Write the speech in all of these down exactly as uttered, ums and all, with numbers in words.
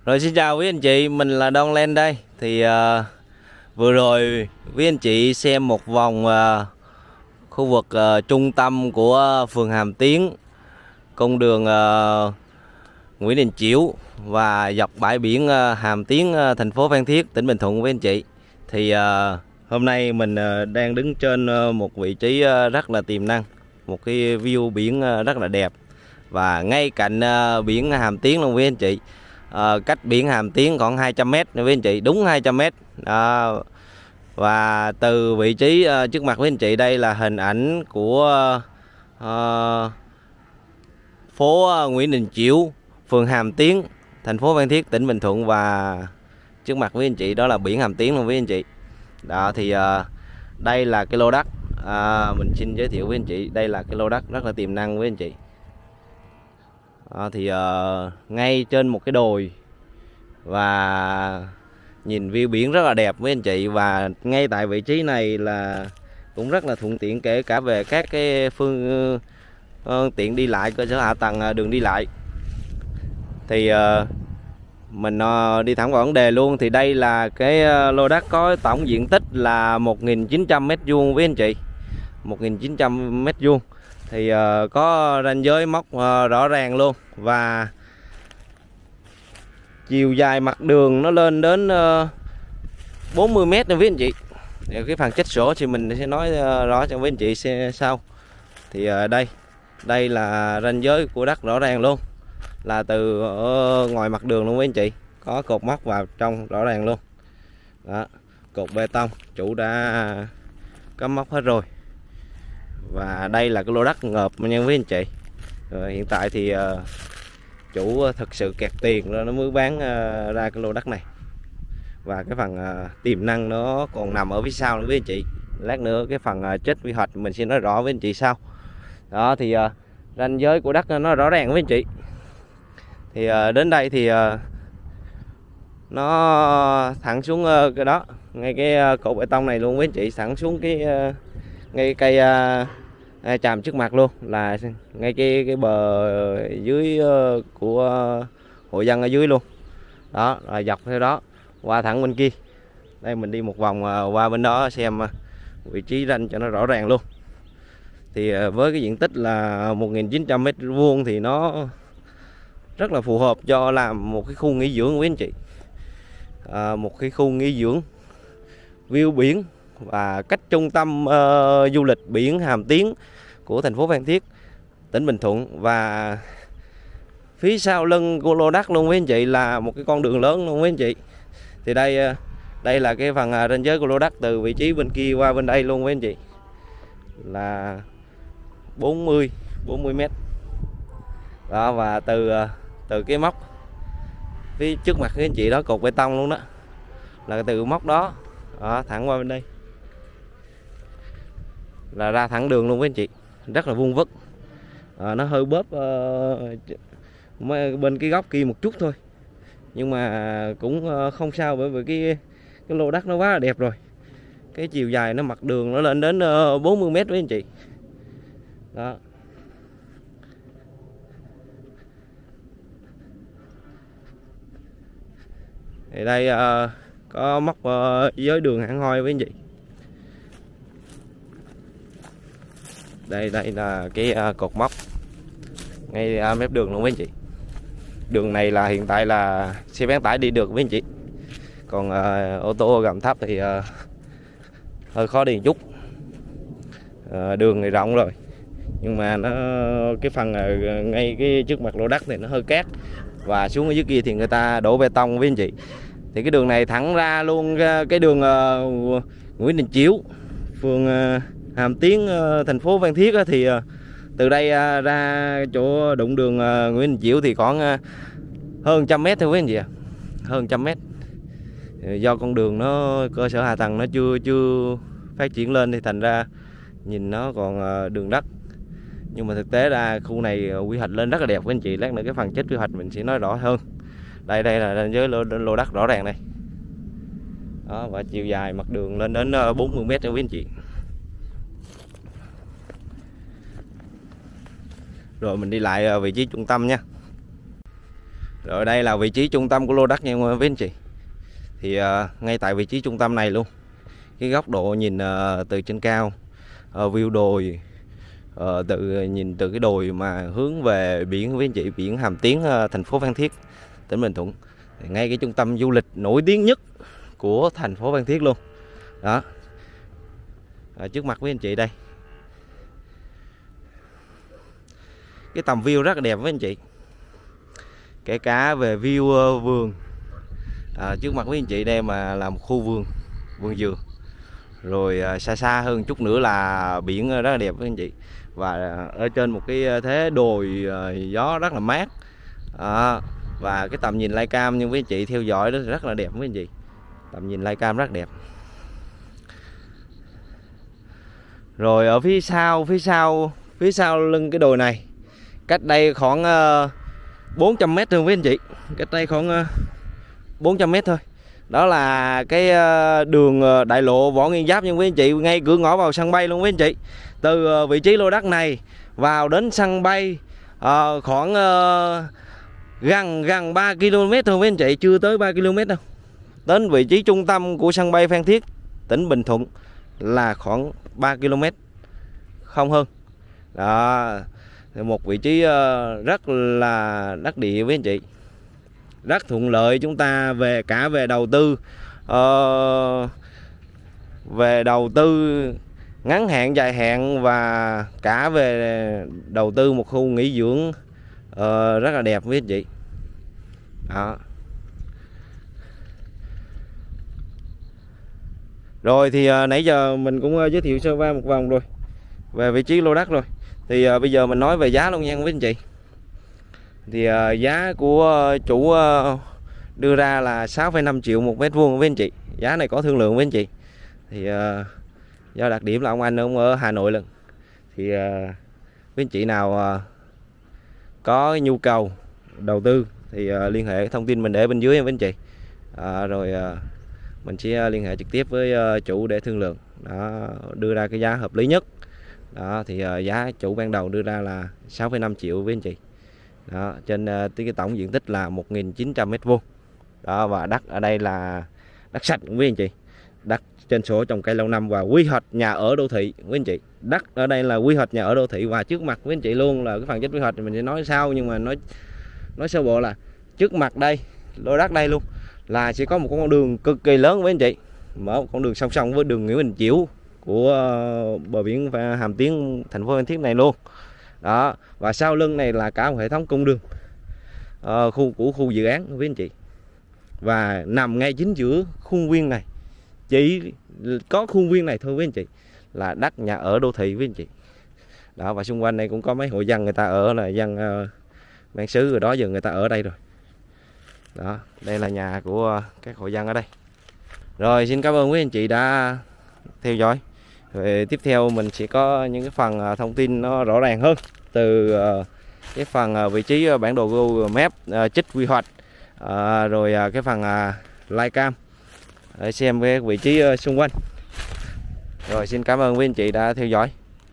Rồi xin chào quý anh chị, mình là Don Len đây. Thì uh, vừa rồi quý anh chị xem một vòng uh, khu vực uh, trung tâm của phường Hàm Tiến, con đường uh, Nguyễn Đình Chiểu và dọc bãi biển uh, Hàm Tiến, uh, thành phố Phan Thiết, tỉnh Bình Thuận quý anh chị. Thì uh, hôm nay mình uh, đang đứng trên uh, một vị trí uh, rất là tiềm năng, một cái view biển uh, rất là đẹp, và ngay cạnh uh, biển Hàm Tiến luôn quý anh chị. À, cách biển Hàm Tiến khoảng hai trăm mét nữa quý anh chị, đúng hai trăm mét đó. Và từ vị trí uh, trước mặt quý anh chị, đây là hình ảnh của uh, phố uh, Nguyễn Đình Chiểu, phường Hàm Tiến, thành phố Phan Thiết, tỉnh Bình Thuận. Và trước mặt quý anh chị đó là biển Hàm Tiến luôn quý anh chị. Đó thì uh, đây là cái lô đất, uh, mình xin giới thiệu với anh chị, đây là cái lô đất rất là tiềm năng với anh chị. À, thì uh, ngay trên một cái đồi và nhìn view biển rất là đẹp với anh chị. Và ngay tại vị trí này là cũng rất là thuận tiện, kể cả về các cái phương uh, tiện đi lại, cơ sở hạ tầng, uh, đường đi lại. Thì uh, mình uh, đi thẳng vào vấn đề luôn. Thì đây là cái uh, lô đất có tổng diện tích là một nghìn chín trăm mét vuông với anh chị, một nghìn chín trăm mét vuông. Thì uh, có ranh giới mốc uh, rõ ràng luôn, và chiều dài mặt đường nó lên đến uh, bốn mươi mét nữa với anh chị. Thì cái phần chết sổ thì mình sẽ nói uh, rõ cho với anh chị sau. Thì uh, đây đây là ranh giới của đất rõ ràng luôn, là từ ở ngoài mặt đường luôn với anh chị, có cột mốc vào trong rõ ràng luôn đó, cột bê tông chủ đã cắm mốc hết rồi. Và đây là cái lô đất ngợp nha với anh chị. Rồi hiện tại thì uh, chủ thực sự kẹt tiền rồi nó mới bán uh, ra cái lô đất này. Và cái phần uh, tiềm năng nó còn nằm ở phía sau nữa với anh chị. Lát nữa cái phần uh, chết quy hoạch mình sẽ nói rõ với anh chị sau. Đó thì uh, ranh giới của đất nó rõ ràng với anh chị. Thì uh, đến đây thì uh, nó thẳng xuống uh, cái đó, ngay cái uh, cột bê tông này luôn với anh chị, thẳng xuống cái uh, ngay cây uh, tràm trước mặt luôn, là ngay cái cái bờ dưới uh, của uh, hộ dân ở dưới luôn đó, là dọc theo đó qua thẳng bên kia. Đây mình đi một vòng uh, qua bên đó xem uh, vị trí ranh cho nó rõ ràng luôn. Thì uh, với cái diện tích là một nghìn chín trăm mét vuông thì nó rất là phù hợp cho làm một cái khu nghỉ dưỡng với anh chị. Uh, một cái khu nghỉ dưỡng view biển và cách trung tâm uh, du lịch biển Hàm Tiến của thành phố Phan Thiết, tỉnh Bình Thuận. Và phía sau lưng của lô đất luôn với anh chị là một cái con đường lớn luôn với anh chị. Thì đây uh, đây là cái phần uh, ranh giới của lô đất từ vị trí bên kia qua bên đây luôn với anh chị, là bốn mươi mét đó. Và từ uh, từ cái móc phía trước mặt với anh chị đó, cột bê tông luôn đó, là từ móc đó, đó thẳng qua bên đây là ra thẳng đường luôn với anh chị, rất là vuông vức. À, nó hơi bóp uh, bên cái góc kia một chút thôi, nhưng mà cũng uh, không sao, bởi vì cái cái lô đất nó quá là đẹp rồi. Cái chiều dài nó mặt đường nó lên đến uh, bốn mươi mét với anh chị đó. Thì đây uh, có móc uh, với đường hẳn hoi với anh chị. Đây đây là cái uh, cột mốc ngay uh, mép đường luôn với anh chị. Đường này là hiện tại là xe bán tải đi được với anh chị, còn uh, ô tô gầm thấp thì uh, hơi khó đi một chút. Uh, đường này rộng rồi, nhưng mà nó cái phần uh, ngay cái trước mặt lô đất thì nó hơi cát, và xuống ở dưới kia thì người ta đổ bê tông với anh chị. Thì cái đường này thẳng ra luôn cái đường uh, Nguyễn Đình Chiểu, phường uh, Hàm Tiến, uh, thành phố Phan Thiết á. Thì uh, từ đây uh, ra chỗ đụng đường uh, Nguyễn Đình Chiểu thì khoảng uh, hơn trăm mét thôi quý anh chị ạ, hơn trăm mét. Do con đường nó cơ sở hạ tầng nó chưa chưa phát triển lên thì thành ra nhìn nó còn uh, đường đất, nhưng mà thực tế ra khu này uh, quy hoạch lên rất là đẹp quý anh chị. Lát nữa cái phần chết quy hoạch mình sẽ nói rõ hơn. Đây đây là ranh giới lô, lô đất rõ ràng đây đó, và chiều dài mặt đường lên đến uh, bốn mươi mét cho quý anh chị. Rồi mình đi lại uh, vị trí trung tâm nha. Rồi đây là vị trí trung tâm của lô đất nha quý anh chị. Thì uh, ngay tại vị trí trung tâm này luôn, cái góc độ nhìn uh, từ trên cao, uh, view đồi, uh, từ nhìn từ cái đồi mà hướng về biển quý anh chị, biển Hàm Tiến, uh, thành phố Phan Thiết, tỉnh Bình Thuận. Thì ngay cái trung tâm du lịch nổi tiếng nhất của thành phố Phan Thiết luôn. Đó. À, trước mặt với anh chị đây, cái tầm view rất là đẹp với anh chị, kể cả về view uh, vườn. À, trước mặt với anh chị đây mà là một khu vườn, vườn dừa. Rồi uh, xa xa hơn chút nữa là biển rất là đẹp với anh chị. Và ở trên một cái thế đồi uh, gió rất là mát. À, và cái tầm nhìn live cam nhưng với anh chị theo dõi đó rất là đẹp với anh chị. Tầm nhìn live cam rất đẹp. Rồi ở phía sau, phía sau, phía sau lưng cái đồi này, cách đây khoảng uh, bốn trăm mét thôi với anh chị. Cách đây khoảng uh, bốn trăm mét thôi. Đó là cái uh, đường uh, đại lộ Võ Nguyên Giáp nhưng với anh chị, ngay cửa ngõ vào sân bay luôn với anh chị. Từ uh, vị trí lô đất này vào đến sân bay uh, khoảng uh, gần gần ba ki lô mét thôi với anh chị, chưa tới ba ki lô mét đâu. Đến vị trí trung tâm của sân bay Phan Thiết, tỉnh Bình Thuận là khoảng ba ki lô mét, không hơn. Đó, một vị trí rất là đắc địa với anh chị, rất thuận lợi chúng ta về cả về đầu tư, uh, về đầu tư ngắn hạn, dài hạn và cả về đầu tư một khu nghỉ dưỡng uh, rất là đẹp với anh chị. Đó. Rồi thì uh, nãy giờ mình cũng uh, giới thiệu sơ qua một vòng rồi về vị trí lô đất rồi. Thì uh, bây giờ mình nói về giá luôn nha quý anh chị. Thì uh, giá của uh, chủ uh, đưa ra là sáu phẩy năm triệu một mét vuông với anh chị. Giá này có thương lượng với anh chị. Thì uh, do đặc điểm là ông anh ông ở Hà Nội lần. Thì uh, với anh chị nào uh, có nhu cầu đầu tư thì uh, liên hệ thông tin mình để bên dưới với anh chị. Uh, rồi uh, mình sẽ liên hệ trực tiếp với uh, chủ để thương lượng. Đó, đưa ra cái giá hợp lý nhất. Đó, thì uh, giá chủ ban đầu đưa ra là sáu phẩy năm triệu với anh chị. Đó, trên uh, cái tổng diện tích là một nghìn chín trăm mét vuông. Đó, và đất ở đây là đất sạch với anh chị. Đất trên sổ trồng cây lâu năm và quy hoạch nhà ở đô thị với anh chị. Đất ở đây là quy hoạch nhà ở đô thị và trước mặt với anh chị luôn là cái phần chất quy hoạch thì mình sẽ nói sau, nhưng mà nói nói sơ bộ là trước mặt đây, lô đất đây luôn là sẽ có một con đường cực kỳ lớn với anh chị, mở một con đường song song với đường Nguyễn Đình Chiểu của uh, bờ biển Hàm Tiến, thành phố Phan Thiết này luôn. Đó, và sau lưng này là cả một hệ thống cung đường uh, khu của khu dự án với anh chị, và nằm ngay chính giữa khuôn viên này, chỉ có khuôn viên này thôi với anh chị là đất nhà ở đô thị với anh chị. Đó, và xung quanh này cũng có mấy hộ dân người ta ở là dân uh, bản xứ rồi đó, giờ người ta ở đây rồi. Đó, đây là nhà của các hộ dân ở đây. Rồi, xin cảm ơn quý anh chị đã theo dõi. Rồi tiếp theo mình sẽ có những cái phần thông tin nó rõ ràng hơn từ cái phần vị trí bản đồ Google Maps, trích quy hoạch, rồi cái phần live cam để xem cái vị trí xung quanh. Rồi, xin cảm ơn quý anh chị đã theo dõi.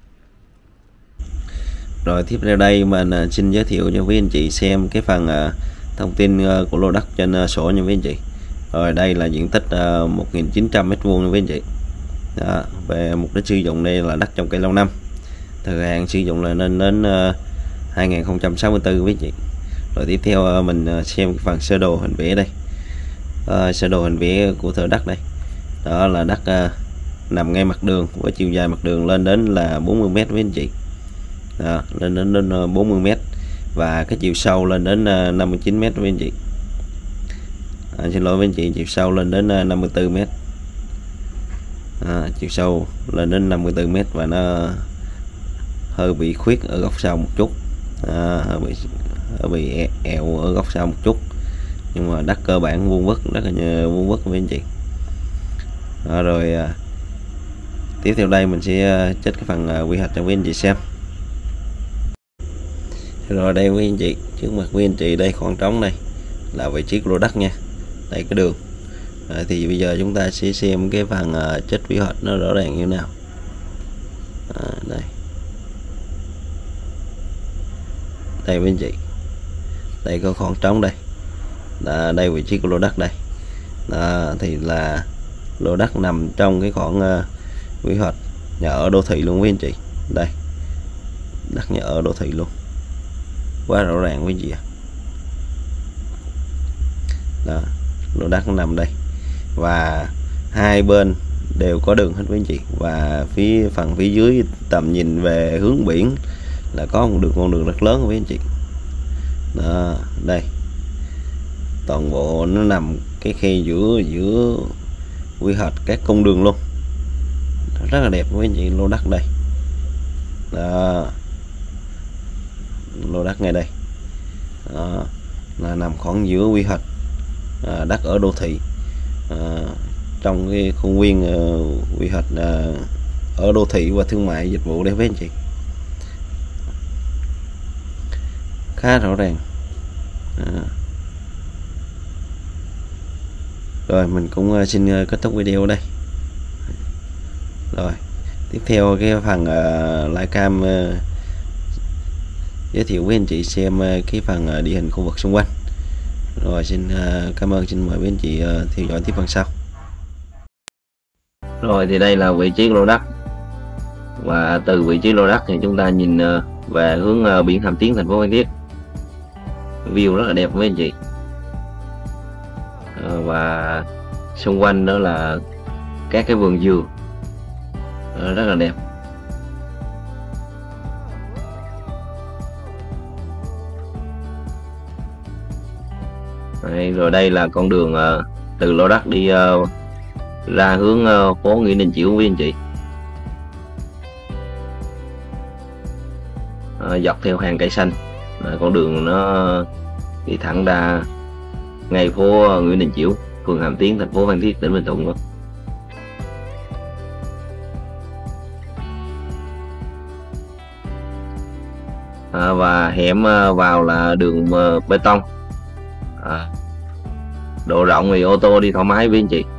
Rồi tiếp theo đây mình xin giới thiệu cho quý anh chị xem cái phần thông tin của lô đất trên sổ nha quý anh chị. Rồi đây là diện tích một nghìn chín trăm mét vuông nha quý anh chị. Đó, về mục đích sử dụng đây là đất trồng cây lâu năm, thời hạn sử dụng là nên đến uh, hai nghìn không trăm sáu mươi tư quý anh chị. Rồi tiếp theo uh, mình uh, xem cái phần sơ đồ hình vẽ đây. Uh, sơ đồ hình vẽ của thửa đất đây, đó là đất uh, nằm ngay mặt đường với chiều dài mặt đường lên đến là bốn mươi mét với anh chị. Đó, lên đến, đến uh, bốn mươi mét và cái chiều sâu lên đến uh, năm mươi chín mét với anh chị. À, xin lỗi với anh chị, chiều sâu lên đến uh, năm mươi tư mét. À, chiều sâu lên đến năm mươi tư mét và nó hơi bị khuyết ở góc sau một chút, à, hơi bị hơi bị ẹo ở góc sau một chút, nhưng mà đất cơ bản vuông vức, rất là vuông vức với anh chị. À, rồi à, tiếp theo đây mình sẽ check cái phần à, quy hoạch cho quý anh chị xem. Rồi đây quý anh chị, trước mặt quý anh chị đây khoảng trống đây là vị trí của lô đất nha, đây cái đường. À, thì bây giờ chúng ta sẽ xem cái phần uh, chất quy hoạch nó rõ ràng như thế nào. À, đây đây quý anh chị, đây có khoảng trống đây, Đó, đây vị trí của lô đất đây. Đó, thì là lô đất nằm trong cái khoảng uh, quy hoạch nhà ở đô thị luôn quý anh chị. Đây, đất nhà ở đô thị luôn, quá rõ ràng quý anh chị ạ. Đó, lô đất nằm đây và hai bên đều có đường hết quý anh chị, và phía phần phía dưới tầm nhìn về hướng biển là có một đường con đường rất lớn quý anh chị. Đó, đây toàn bộ nó nằm cái khe giữa giữa quy hoạch các cung đường luôn, rất là đẹp quý anh chị. Lô đất đây. Đó, lô đất ngay đây. Đó, là nằm khoảng giữa quy hoạch à, đất ở đô thị à, trong cái khuôn viên uh, quy hoạch uh, ở đô thị và thương mại dịch vụ đây với anh chị, khá rõ ràng. À. Rồi mình cũng uh, xin uh, kết thúc video ở đây. Rồi tiếp theo cái phần uh, livecam uh, giới thiệu với anh chị xem uh, cái phần uh, địa hình khu vực xung quanh. Rồi xin uh, cảm ơn, xin mời quý anh chị uh, theo dõi tiếp phần sau. Rồi thì đây là vị trí lô đất, và từ vị trí lô đất thì chúng ta nhìn uh, về hướng uh, biển Hàm Tiến, thành phố Phan Thiết. View rất là đẹp với anh chị. Uh, và xung quanh đó là các cái vườn dừa uh, rất là đẹp. Đây, rồi đây là con đường uh, từ lô đất đi uh, ra hướng uh, phố Nguyễn Đình Chiểu với anh chị. Uh, dọc theo hàng cây xanh, uh, con đường nó đi thẳng ra ngay phố Nguyễn Đình Chiểu, phường Hàm Tiến, thành phố Phan Thiết, tỉnh Bình Thuận luôn. Uh, và hẻm uh, vào là đường uh, bê tông. À, độ rộng thì ô tô đi thoải mái với anh chị.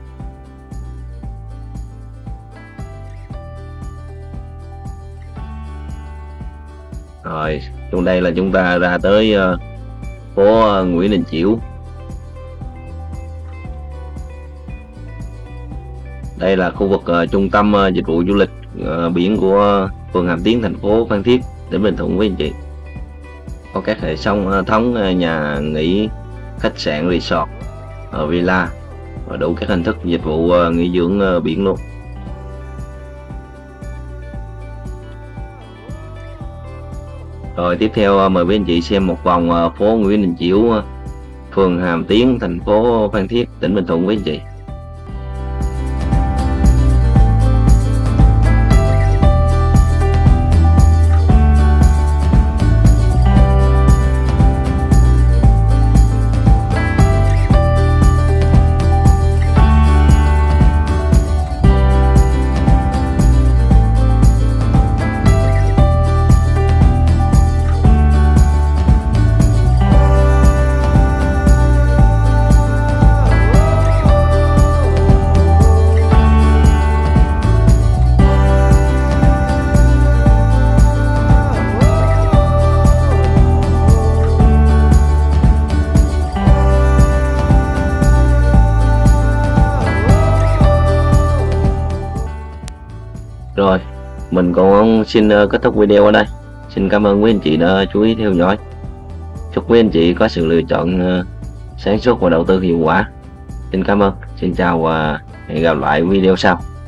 Rồi trong đây là chúng ta ra tới uh, phố uh, Nguyễn Đình Chiểu. Đây là khu vực uh, trung tâm uh, dịch vụ du lịch uh, biển của phường Hàm Tiến, thành phố Phan Thiết, tỉnh Bình Thuận với anh chị. Có các hệ thống thống nhà nghỉ, khách sạn, resort, ở villa và đủ các hình thức dịch vụ nghỉ dưỡng biển luôn. Rồi tiếp theo mời quý anh chị xem một vòng phố Nguyễn Đình Chiểu, phường Hàm Tiến, thành phố Phan Thiết, tỉnh Bình Thuận với anh chị. Rồi mình cũng xin kết thúc video ở đây. Xin cảm ơn quý anh chị đã chú ý theo dõi. Chúc quý anh chị có sự lựa chọn sáng suốt và đầu tư hiệu quả. Xin cảm ơn, xin chào và hẹn gặp lại video sau.